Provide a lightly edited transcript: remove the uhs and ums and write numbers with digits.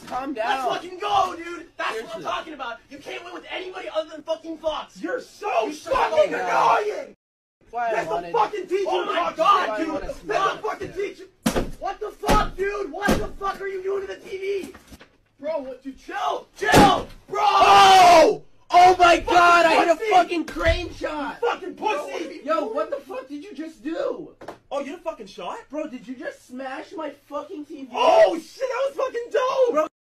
calm down. Let's fucking go, dude. That's Seriously. what I'm talking about. You can't win with anybody other than fucking Fox. You're so You fucking suck. annoying! That's why I That's the wanted. fucking teacher! Oh my talking God, shit. dude. That's That's the fucking teacher! What the fuck, dude? What the fuck are you doing to the TV? Bro, what you chill? Chill! Bro! Oh! Oh my God! I hit a pussy. fucking crane shot. Fucking pussy! Yo, what the fuck did you just do? Oh, you done fucking shot? Bro, did you just smash my fucking TV? Oh shit, that was fucking dope! Bro,